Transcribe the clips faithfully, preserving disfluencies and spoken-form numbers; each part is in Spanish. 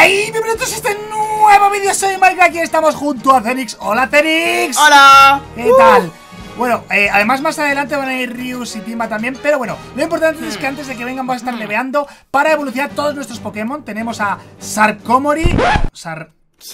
¡Hey! Bienvenidos a este nuevo vídeo, soy Mike, aquí estamos junto a Cenix. ¡Hola, Cenix! ¡Hola! ¿Qué uh. tal? Bueno, eh, además más adelante van a ir Ryus y Timba también. Pero bueno, lo importante hmm. es que antes de que vengan vamos a estar leveando para evolucionar todos nuestros Pokémon. Tenemos a Sarkomori Sar...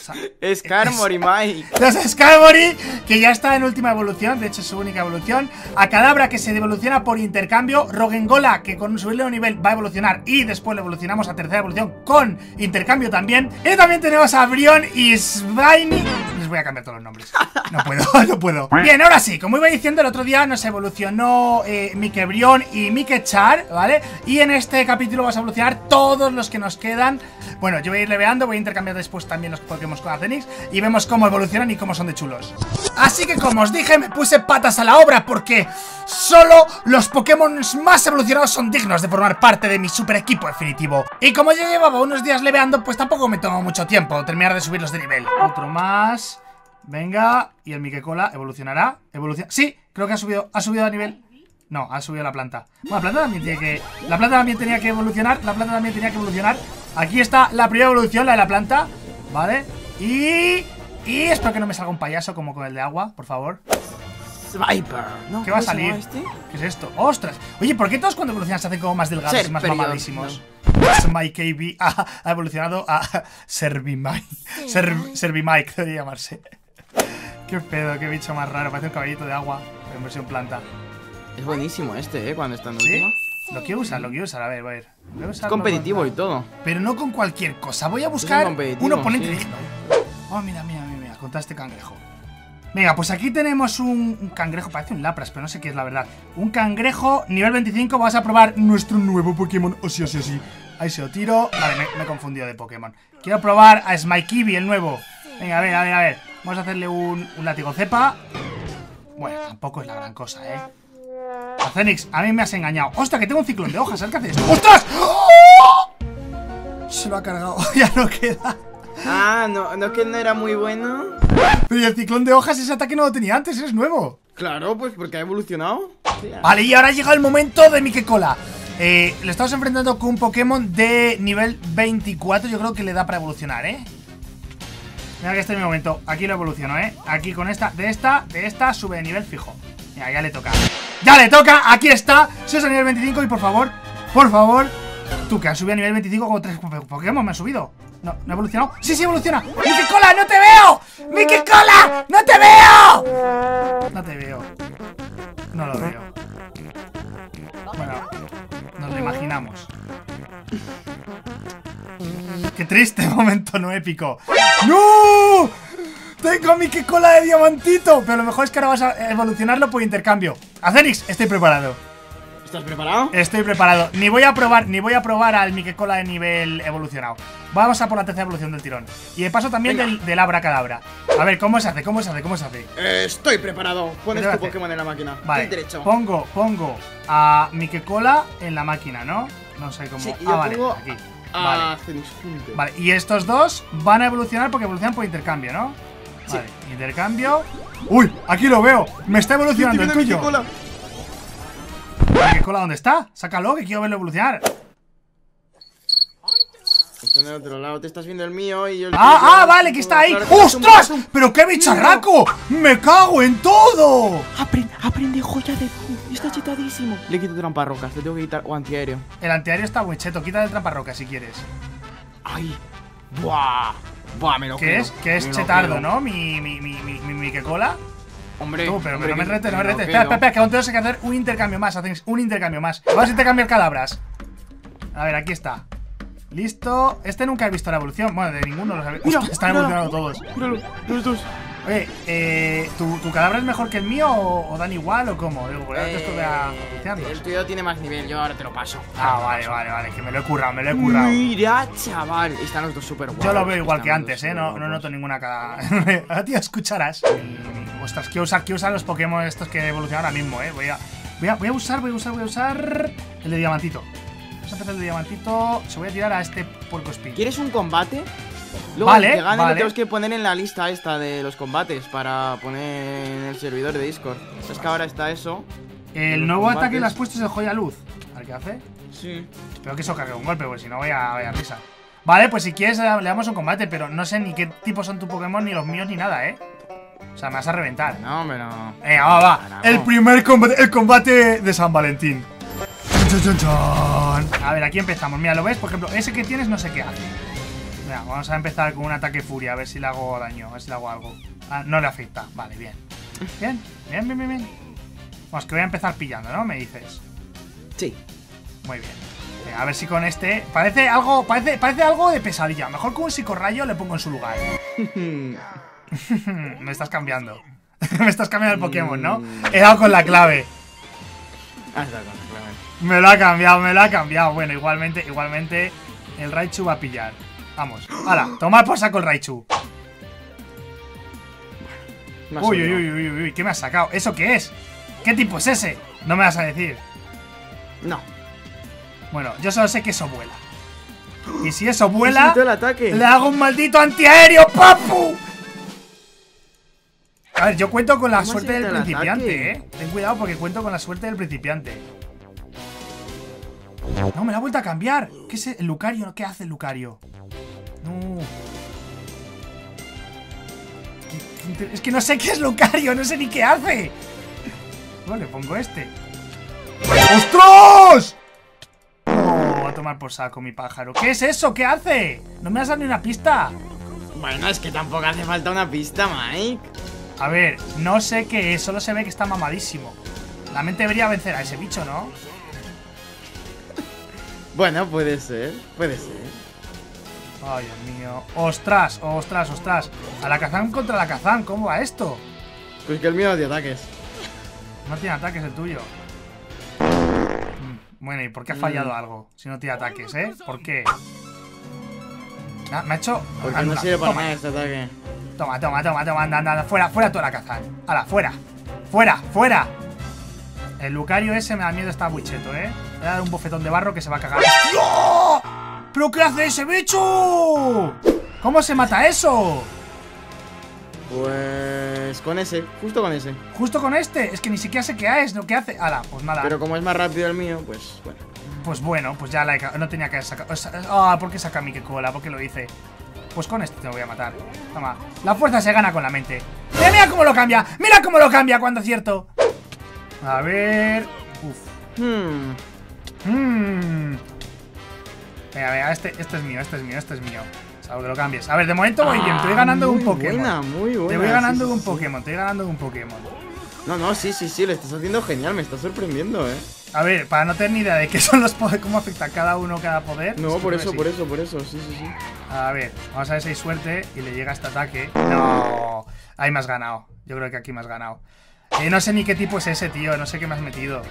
Skarmory, Mike. Los Skarmory, que ya está en última evolución, de hecho es su única evolución. A Kadabra, que se evoluciona por intercambio. Roggengola, que con subirle un nivel va a evolucionar y después le evolucionamos a tercera evolución con intercambio también. Y también tenemos a Brion y Svaini. Les voy a cambiar todos los nombres. No puedo, no puedo. Bien, ahora sí, como iba diciendo, el otro día nos evolucionó eh, Mikebrion y Mikechar, ¿vale? Y en este capítulo vamos a evolucionar todos los que nos quedan. Bueno, yo voy a ir leveando, voy a intercambiar después también los Pokémon con Cenix y vemos cómo evolucionan y cómo son de chulos. Así que, como os dije, me puse patas a la obra porque solo los Pokémon más evolucionados son dignos de formar parte de mi super equipo definitivo. Y como ya llevaba unos días leveando, pues tampoco me tomó mucho tiempo terminar de subirlos de nivel. Otro más. Venga, y el Mikecola evolucionará. Evoluciona. Sí, creo que ha subido, ha subido a nivel. No, ha subido la planta. Bueno, la planta también tiene que. La planta también tenía que evolucionar. La planta también tenía que evolucionar. Aquí está la primera evolución, la de la planta. Vale. Y. Y espero que no me salga un payaso como con el de agua, por favor. Sniper. No, ¿qué va a salir? Este? ¿Qué es esto? ¡Ostras! Oye, ¿por qué todos cuando evolucionan se hacen como más delgados Ser y más periodo. mamadísimos? No. Smikey ha, ha evolucionado a Servimike. Ser, Servimike debería llamarse. Qué pedo, qué bicho más raro. Parece un caballito de agua, pero en versión planta. Es buenísimo este, ¿eh? Cuando está en ¿Sí? última. Lo quiero usar, lo quiero usar. A ver, voy a ir. Voy a es competitivo y todo. Pero no con cualquier cosa. Voy a buscar un oponente sí. digno. Oh, mira, mira, mira, mira. Contra este cangrejo. Venga, pues aquí tenemos un, un cangrejo. Parece un Lapras, pero no sé qué es la verdad. Un cangrejo, nivel veinticinco. Vamos a probar nuestro nuevo Pokémon. O sí, o sí, o sí. Ahí se lo tiro. Vale, me, me he confundido de Pokémon. Quiero probar a Smikey, el nuevo. Venga, a ver, a ver, a ver. Vamos a hacerle un, un látigo cepa. Bueno, tampoco es la gran cosa, ¿eh? A Cenix, a mí me has engañado. ¡Ostras, que tengo un ciclón de hojas! ¿Sabes qué haces? ¡Ostras! ¡Oh! Se lo ha cargado. Ya no queda. Ah, no, no que no era muy bueno. Pero ¿y el ciclón de hojas? Ese ataque no lo tenía antes, es nuevo. Claro, pues porque ha evolucionado. Vale, y ahora ha llegado el momento de Mikecola. Eh, le estamos enfrentando con un Pokémon de nivel veinticuatro. Yo creo que le da para evolucionar, ¿eh? Mira que este es mi momento. Aquí lo evoluciono, ¿eh? Aquí con esta, de esta, de esta sube de nivel fijo. Mira, ya le toca. ¡Ya le toca! ¡Aquí está! Si es a nivel veinticinco y por favor, por favor. Tú, que has subido a nivel veinticinco con tres Pokémon, me han subido. No, no ha evolucionado. ¡Sí, sí, evoluciona! ¡Mikecola, no te veo! ¡Mikecola, no te veo! No te veo. No lo veo. Bueno, nos lo imaginamos. ¡Qué triste momento no épico! ¡No! ¡Tengo a Mikecola de diamantito! Pero lo mejor es que ahora vas a evolucionarlo por intercambio. A Cenix, estoy preparado. ¿Estás preparado? Estoy preparado. Ni voy a probar, ni voy a probar al Mikecola de nivel evolucionado. Vamos a por la tercera evolución del tirón. Y de paso también del, del Abracadabra. A ver, ¿cómo se hace? ¿Cómo se hace? ¿Cómo se hace? Eh, estoy preparado. Pones tu Pokémon en la máquina. Vale. Derecho. Pongo, pongo a Mikecola en la máquina, ¿no? No sé cómo. Sí, ah, vale, aquí. A vale. Cenix juntos. Vale, y estos dos van a evolucionar porque evolucionan por intercambio, ¿no? Sí. Vale, intercambio. ¡Uy! Aquí lo veo. Me está evolucionando el tuyo. Mikecola. ¿Mikecola dónde está? Sácalo, que quiero verlo evolucionar. Está en el otro lado, te estás viendo el mío y yo el Ah, tuyo. ah, vale, que está ahí. ¡Ostras! ¡Pero qué bicharraco! ¡Me cago en todo! Aprende, aprende joya de... Está chetadísimo. Le quito tramparrocas, le tengo que quitar... O antiaéreo. El antiaéreo está muy cheto, quita el tramparroca si quieres. Ay. Buah. Buah, me lo ¿Qué quedo. es? Que es me chetardo, ¿no? Mi, mi, mi, mi, mi Mikecola. Hombre, Tú, pero hombre, no me que, retes, no me me retes. lo Espera, quedo. espera, espera, que aún tenemos que hacer un intercambio más. Hacéis un intercambio más. Vamos a intercambiar cadabras. A ver, aquí está. Listo. Este nunca he visto la evolución. Bueno, de ninguno los he... Mira, Hostia, están míralo, evolucionando todos. Míralo, los dos. Oye, eh, ¿tu, ¿tu cadabra es mejor que el mío o, o dan igual o cómo? Digo, porque ahora te estuve a evolucionarlos. El tuyo tiene más nivel, yo ahora te lo paso. Ah, vale, vale, vale, que me lo he currado, me lo he currado. Mira, chaval, están los dos súper guapos. Yo lo veo igual que antes, eh, no, no noto ninguna cada... A ti escucharás. Ostras, quiero usar, quiero usar los Pokémon estos que evolucionan ahora mismo, eh. Voy a, voy a, voy a usar, voy a usar, voy a usar el de diamantito. Vamos a empezar el de diamantito. Se voy a tirar a este puercoespín. ¿Quieres un combate? Luego vale, el que gane vale. lo tenemos que poner en la lista esta de los combates para poner en el servidor de Discord. Es que ahora está eso. El nuevo combates. Ataque que le has puesto es el joya luz. ¿Al que hace? Sí. Espero que eso cargue un golpe, porque si no vaya, vaya risa. Vale, pues si quieres le damos un combate, pero no sé ni qué tipo son tus Pokémon, ni los míos, ni nada, ¿eh? O sea, me vas a reventar. No, hombre, no. Venga, va, va. No. El primer combate, el combate de San Valentín. Chon, chon, chon. A ver, aquí empezamos. Mira, ¿lo ves? Por ejemplo, ese que tienes no sé qué hace. Mira, vamos a empezar con un ataque furia, a ver si le hago daño, a ver si le hago algo. Ah, no le afecta. Vale, bien. Bien, bien, bien, bien, bien. Vamos, que voy a empezar pillando, ¿no? Me dices. Sí. Muy bien. Venga, a ver si con este... Parece algo, parece, parece algo de pesadilla. Mejor con un psicorrayo le pongo en su lugar. Me estás cambiando. Me estás cambiando el Pokémon, ¿no? He dado con la clave. Ah, está con la clave. Me lo ha cambiado, me lo ha cambiado. Bueno, igualmente, igualmente el Raichu va a pillar. Vamos, hala, tomar por saco el Raichu. Uy, uy, uy, uy, uy, ¿qué me has sacado? ¿Eso qué es? ¿Qué tipo es ese? No me vas a decir. No. Bueno, yo solo sé que eso vuela. Y si eso vuela, el ataque. le hago un maldito antiaéreo, papu. A ver, yo cuento con la suerte del principiante, eh. Ten cuidado porque cuento con la suerte del principiante. No, me la ha vuelto a cambiar. ¿Qué es el Lucario? ¿Qué hace el Lucario? No. Es que no sé qué es Lucario, no sé ni qué hace. No, le pongo este. ¡Ostras! Oh, a tomar por saco mi pájaro. ¿Qué es eso? ¿Qué hace? No me has dado ni una pista. Bueno, es que tampoco hace falta una pista, Mike. A ver, no sé qué es, solo se ve que está mamadísimo. La mente debería vencer a ese bicho, ¿no? Bueno, puede ser, puede ser. Ay, Dios mío. Ostras, ostras, ostras. Alakazam contra Alakazam, ¿cómo va esto? Pues que el mío no tiene ataques. No tiene ataques el tuyo. Mm, Bueno, ¿y por qué ha fallado mm. algo? Si no tiene ataques, ¿eh? ¿Por qué? Ah, me ha hecho... Porque anda, no sirve para toma. nada este ataque. Toma, toma, toma, toma, anda, anda, fuera, fuera tú Alakazam. ¡Hala, fuera! ¡Fuera, fuera! El Lucario ese me da miedo, está muy cheto, ¿eh? Le voy a dar un bofetón de barro que se va a cagar. ¡Oh! ¿Pero qué hace ese bicho? ¿Cómo se mata eso? Pues... con ese, justo con ese. Justo con este, es que ni siquiera sé qué es, ¿no? ¿Qué hace? Hala, pues nada. Pero como es más rápido el mío, pues bueno. Pues bueno, pues ya la he... no tenía que sacar... Ah, ¿por qué saca a mí que cola? ¿Por qué lo hice? Pues con este te lo voy a matar. Toma, la fuerza se gana con la mente. ¡Mira, mira cómo lo cambia! ¡Mira cómo lo cambia cuando acierto! A ver... Uf. Hmm. Mmm. Venga, venga, este, este es mío, este es mío, este es mío. Salvo que lo cambies. A ver, de momento voy bien, te voy ganando muy un Pokémon. Buena, muy buena. Te voy ganando sí, un sí, Pokémon, sí. te voy ganando un Pokémon. No, no, sí, sí, sí, lo estás haciendo genial, me está sorprendiendo, eh. A ver, para no tener ni idea de qué son los poderes, cómo afecta cada uno cada poder. No, por eso, sí. por eso, por eso, sí, sí, sí. A ver, vamos a ver si hay suerte y le llega este ataque. No, ahí me has ganado. Yo creo que aquí me has ganado. Eh, no sé ni qué tipo es ese, tío, no sé qué me has metido.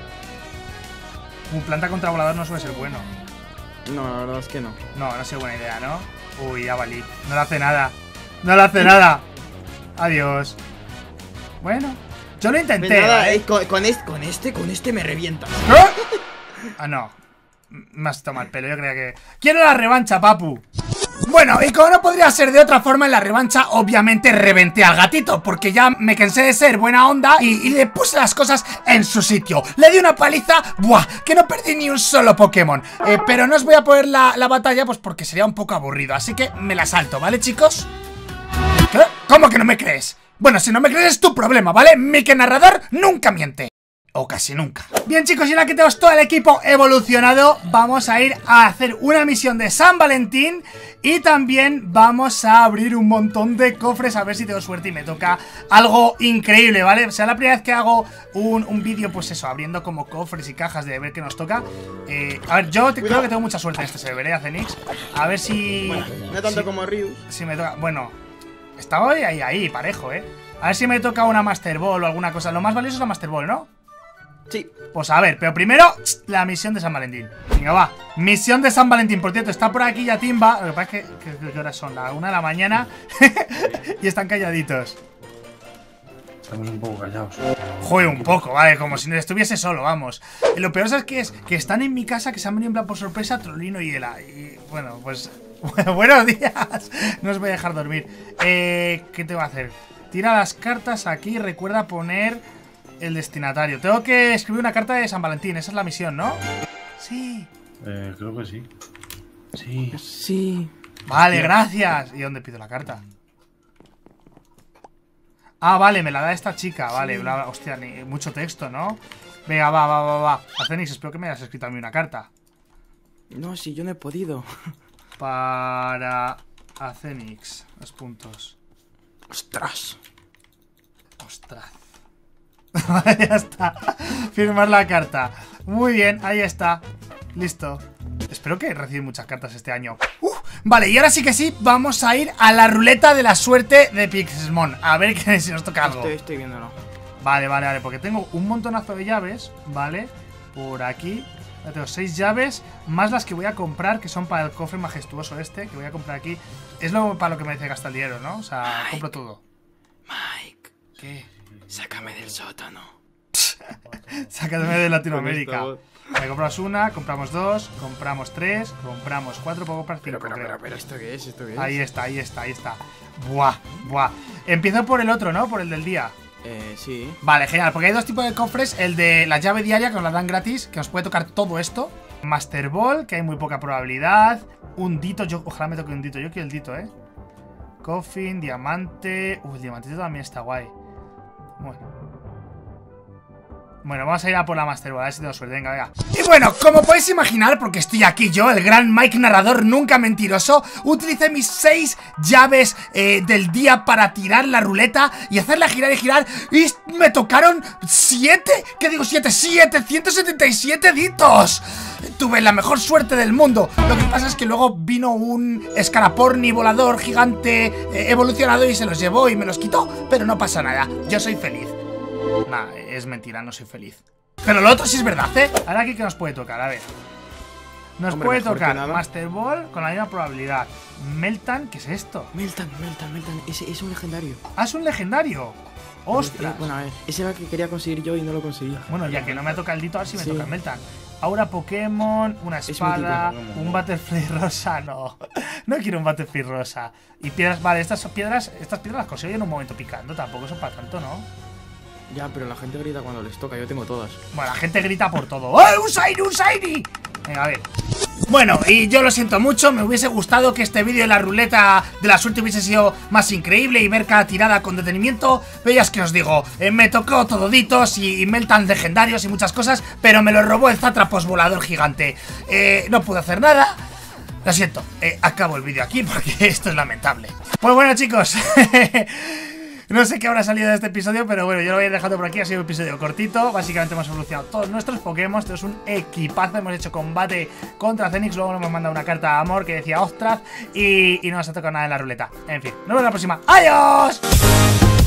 Un planta contra volador no suele ser bueno. No, la verdad es que no. No, no ha sido buena idea, ¿no? Uy, ya valí. No le hace nada. No le hace nada. Adiós. Bueno, yo lo intenté. Pues nada, ¿eh? eh, con, con, este, con este, con este me revientas. ¿Eh? Ah, no. Me has tomado el pelo, yo creía que... ¡Quiero la revancha, papu! Bueno, y como no podría ser de otra forma, en la revancha obviamente reventé al gatito, porque ya me cansé de ser buena onda y, y le puse las cosas en su sitio. Le di una paliza, ¡buah! Que no perdí ni un solo Pokémon. Eh, pero no os voy a poner la, la batalla, pues porque sería un poco aburrido, así que me la salto, ¿vale, chicos? ¿Qué? ¿Cómo que no me crees? Bueno, si no me crees es tu problema, ¿vale? Mi que narrador nunca miente. O casi nunca. Bien, chicos, y ahora que tenemos todo el equipo evolucionado, vamos a ir a hacer una misión de San Valentín. Y también vamos a abrir un montón de cofres, a ver si tengo suerte y me toca algo increíble, ¿vale? O sea, la primera vez que hago un, un vídeo, pues eso, abriendo como cofres y cajas de ver qué nos toca. eh, A ver, yo te, creo que tengo mucha suerte en este server, ¿eh? Cenix. A ver si... Bueno, no tanto si, como Ryus. Si me toca... Bueno, estaba ahí, ahí, ahí, parejo, ¿eh? A ver si me toca una Master Ball o alguna cosa. Lo más valioso es la Master Ball, ¿no? Sí. Pues a ver, pero primero la misión de San Valentín. Venga, va. Misión de San Valentín. Por cierto, está por aquí ya Timba. Lo que pasa es que... ¿Qué, qué horas son? La una de la mañana. Y están calladitos. Estamos un poco callados. Joder, un poco, vale, como si no estuviese solo, vamos. Y lo peor es que es que están en mi casa, que se han venido en plan por sorpresa Trollino y Ela. Y bueno, pues... buenos días. No os voy a dejar dormir. Eh, ¿Qué te va a hacer? Tira las cartas aquí y recuerda poner el destinatario. Tengo que escribir una carta de San Valentín, esa es la misión, ¿no? Sí. Eh, creo que sí. Sí. Sí. Vale, Hostia. gracias. ¿Y dónde pido la carta? Ah, vale, me la da esta chica. Vale, Sí. bla, bla. Hostia, ni, mucho texto, ¿no? Venga, va, va, va, va. Acenix, espero que me hayas escrito a mí una carta. No, si yo no he podido. Para Acenix. Dos puntos. Ostras. Ostras. Vale, ya está. Firmar la carta. Muy bien, ahí está. Listo. Espero que reciba muchas cartas este año. Uh, vale, y ahora sí que sí, vamos a ir a la ruleta de la suerte de Pixelmon. A ver que, si nos toca algo. Estoy, estoy viéndolo. Vale, vale, vale, porque tengo un montonazo de llaves, ¿vale? Por aquí. Ya tengo seis llaves, más las que voy a comprar, que son para el cofre majestuoso este, que voy a comprar aquí. Es lo para lo que me dice gastar el dinero, ¿no? O sea, Mike. compro todo. Mike, ¿Qué? sácame del sótano. Sácame de Latinoamérica. Con esta Vale, compramos una, compramos dos, compramos tres, compramos cuatro, puedo comprar cinco, Pero, pero, creo. pero, pero, ¿esto qué es? ¿Esto qué es? Ahí está, ahí está, ahí está. Buah, buah. Empiezo por el otro, ¿no? Por el del día. Eh, sí. Vale, genial, porque hay dos tipos de cofres. El de la llave diaria, que nos la dan gratis, que nos puede tocar todo esto. Master Ball, que hay muy poca probabilidad. Un dito, yo ojalá me toque un dito. Yo quiero el dito, ¿eh? Coffin, diamante. Uy, el diamantito también está guay. Bueno. Bueno, vamos a ir a por la Master Ball, a ver si tengo suerte. Venga, venga. Y bueno, como podéis imaginar, porque estoy aquí yo, el gran Mike narrador nunca mentiroso, utilicé mis seis llaves eh, del día para tirar la ruleta y hacerla girar y girar. Y me tocaron siete. ¿Qué digo siete? ¡setecientos setenta y siete ditos! Tuve la mejor suerte del mundo. Lo que pasa es que luego vino un escaraporni volador gigante eh, evolucionado y se los llevó y me los quitó. Pero no pasa nada, yo soy feliz. Nah, es mentira, no soy feliz. Pero lo otro sí es verdad, ¿eh? Ahora aquí que nos puede tocar, a ver. Nos Hombre, puede mejor que tocar nada. Master Ball con la misma probabilidad. Meltan, ¿qué es esto? Meltan, Meltan, Meltan. Ese es un legendario. Ah, es un legendario. ¡Ostras! Eh, bueno, a ver, ese era el que quería conseguir yo y no lo conseguí. Bueno, ya que no me toca el dito, a ver si me Sí. toca el Meltan. Ahora Pokémon, una espada, mítico. un Butterfly rosa, no. No quiero un Butterfly rosa. Y piedras, vale, estas son piedras, estas piedras las consigo en un momento picando, tampoco son para tanto, ¿no? Ya, pero la gente grita cuando les toca, yo tengo todas. Bueno, la gente grita por todo. ¡Oh, un Shiny, un Shiny! Venga, a ver. Bueno, y yo lo siento mucho, me hubiese gustado que este vídeo de la ruleta de la suerte hubiese sido más increíble y ver cada tirada con detenimiento. Pero ya es que os digo, eh, me tocó tododitos y, y Meltan legendarios y muchas cosas, pero me lo robó el Zátrapos volador gigante. Eh, no pude hacer nada. Lo siento, eh, acabo el vídeo aquí porque esto es lamentable. Pues bueno, chicos, no sé qué habrá salido de este episodio, pero bueno, yo lo voy a ir dejando por aquí. Ha sido un episodio cortito. Básicamente hemos evolucionado todos nuestros Pokémon. Tenemos un equipazo. Hemos hecho combate contra Zenix. Luego nos hemos mandado una carta de amor que decía Ostras. Y, y no nos ha tocado nada en la ruleta. En fin, nos vemos en la próxima. ¡Adiós!